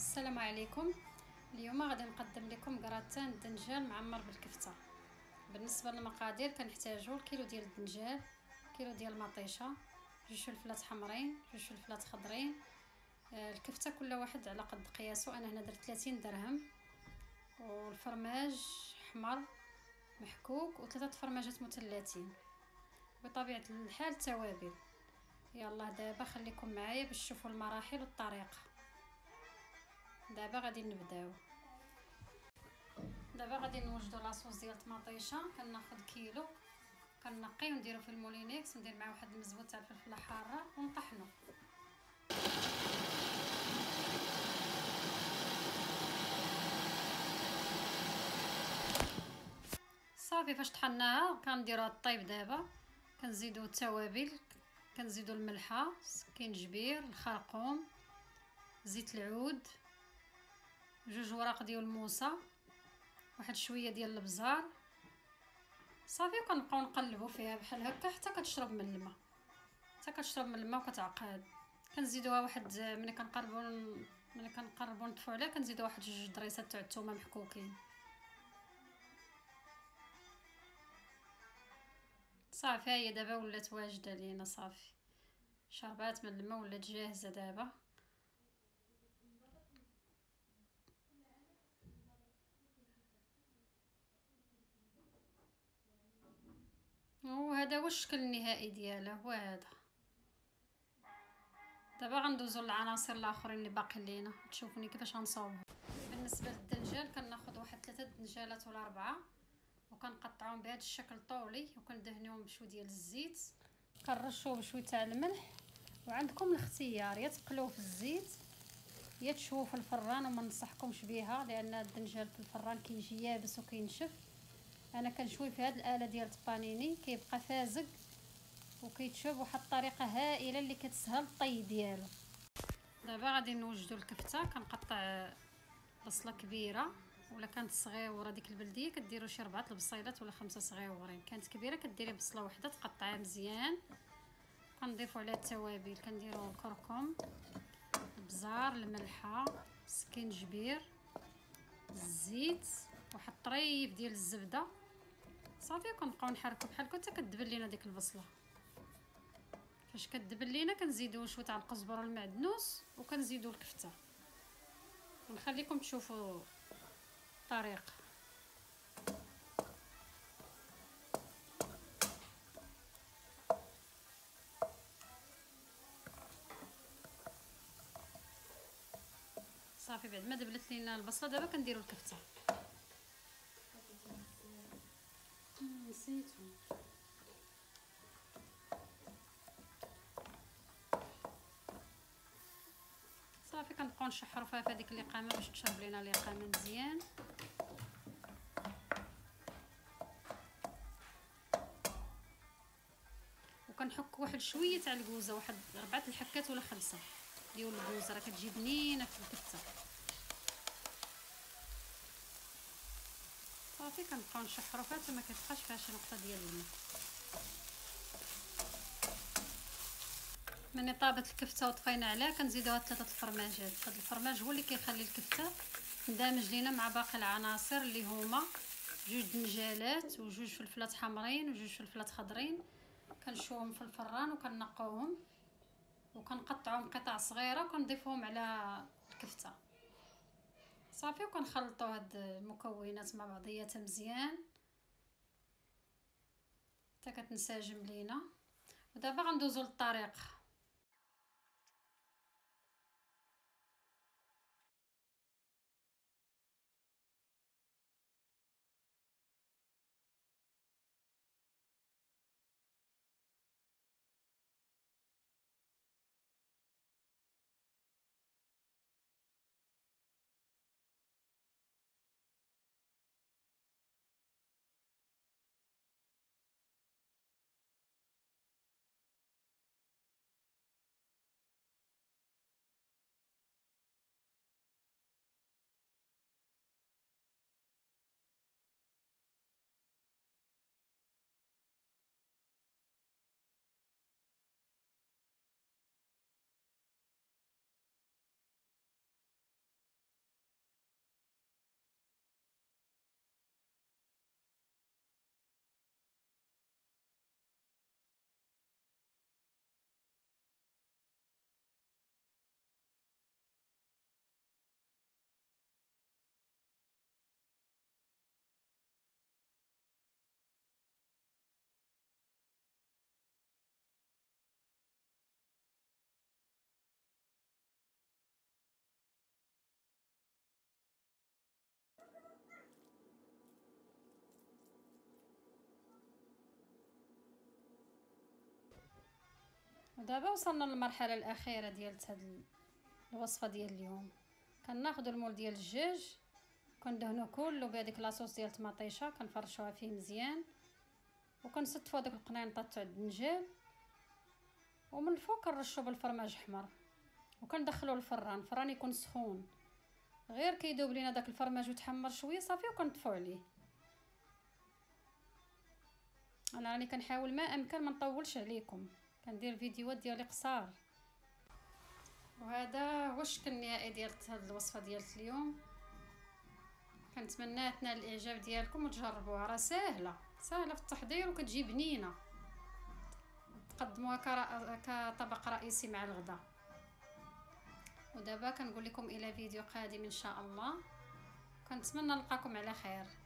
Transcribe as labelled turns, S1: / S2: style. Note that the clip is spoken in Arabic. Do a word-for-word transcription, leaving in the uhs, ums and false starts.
S1: السلام عليكم. اليوم غادي نقدم لكم كراتان الدنجال معمر بالكفته. بالنسبه للمقادير كنحتاجو كيلو ديال الدنجال، كيلو ديال المطيشه، جوج فلفلات حمرين، جوج فلفلات خضرين. آه، الكفته كل واحد على قد قياسه. انا هنا درت ثلاثين درهم، والفرماج حمر محكوك، وثلاثه فرماجات مثلثين. بطبيعه الحال التوابل. يلا دابا خليكم معايا باش تشوفوا المراحل والطريقه. دابا غادي نبداو. دابا غادي نوجدوا لاصوص ديال الطماطيشه. كناخذ كيلو، كنقي ونديرو في المولينيكس، ندير معاه واحد المزبوط تاع الفلفله حاره ونطحنو. صافي فاش طحناها كنديروها طيب. دابا كنزيدو التوابل، كنزيدو الملحه، سكينجبير، الخرقوم، زيت العود، جوج وراق ديال الموسه، واحد شويه ديال الابزار. صافي وكنبقاو نقلبوا فيها بحال هكا حتى كتشرب من الماء، حتى كتشرب من الماء وكتعقد. كنزيدوها واحد ملي كنقربوا ملي كنقربوا نطفوا عليها كنزيدوا واحد جوج ضريسات تاع الثومه محكوكين. صافي هي دابا ولات واجده لينا. صافي شربات من الماء ولات جاهزه دابا. وهذا هو الشكل النهائي ديالها، هو هذا. دابا غندوزو للعناصر الاخرين اللي باقي لينا، تشوفوني كيفاش غنصاوبهم. بالنسبه للدنجال كناخذ واحد ثلاثه دنجالات ولا اربعه، وكنقطعوهم بهذا الشكل طولي، وكندهنوهم بشويه ديال الزيت، كنرشوه بشويه تاع الملح. وعندكم الاختيار، يا تقلوه في الزيت يا تشوفوه في الفران، وما ننصحكمش بها لان الدنجال في الفران كيجي يابس وكينشف. انا كنشوي في هذه الاله ديال الطبانيني، كيبقى فازق وكيتشوب واحد الطريقه هائله اللي كتسهل الطي ديالو. دابا غادي نوجدوا الكفته. كنقطع بصله كبيره، ولا كانت صغيره ديك البلديه كديروا شي ربعه البصيلات ولا خمسه صغيورين، كانت كبيره كديري بصله واحده تقطعيها مزيان. كنضيفوا عليها التوابل، كنديروا الكركم، البزار، الملحه، سكينجبير، الزيت، واحد الطريف ديال الزبده. صافي كنبقاو نحركوا بحال هكا حتى كتدبل لينا ديك البصله. فاش كتدبل لينا كنزيدوا شويه تاع القزبره والمعدنوس، وكنزيدوا الكفته، ونخليكم تشوفوا الطريقه. صافي بعد ما دبلت لينا البصله دابا كنديروا الكفته. نسيتو. صافي كنبقاو نشحروا فيها في هذيك اللقامه باش تشرب لينا اللقامه مزيان. وكنحك واحد شويه تاع الكوزه، واحد اربعه الحكات ولا خمسه ديال الكوزه، راه كتجي بنينه في الكفته. صافي كنبقاو نشحروا فيها حتى ما كتبقاش فيها شي نقطه ديال الماء. ملي طابت الكفته وطفينا عليها كنزيدوها ثلاثه الفرماجات. هذا الفرماج هو اللي كيخلي الكفته تندمج لينا مع باقي العناصر اللي هما جوج دنجالات وجوج فلفلات حمرين وجوج فلفلات خضرين. كنشوهم في الفران وكنقوهم وكنقطعوهم قطع صغيره وكنضيفوهم على الكفته. صافي وكنخلطوا هاد المكونات مع بعضياتها مزيان حتى كتنسجم لينا. ودابا غندوزو للطريقه. ودابا وصلنا للمرحله الاخيره ديال هاد الوصفه ديال اليوم. كناخذ المول ديال الدجاج كندهنو كله بهذيك لاصوص ديال الطماطيشه، كنفرشوها فيه مزيان وكنستفوا داك القنينطه تاع الدنجال، ومن الفوق كنرشوا بالفرماج احمر وكندخلوه للفران. الفران يكون سخون، غير كيذوب لينا داك الفرماج وتحمر شويه صافي وكنطفوا عليه. انا راني كنحاول ما امكن ما نطولش عليكم، كندير فيديوهات ديالي قصار. وهذا هو الشكل النهائي ديال هذه الوصفه ديال اليوم. كنتمنى تنال الاعجاب ديالكم وتجربوها، راه ساهله ساهله في التحضير وكتجي بنينه، تقدموها كطبق رئيسي مع الغداء. ودابا كنقول لكم الى فيديو قادم ان شاء الله، كنتمنى نلقاكم على خير.